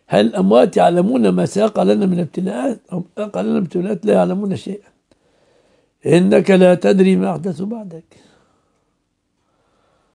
هل الأموات يعلمون ما سيقع لنا من ابتلاءات أو سيقع لنا ابتلاءات؟ لا يعلمون شيئا. إنك لا تدري ما أحدث بعدك.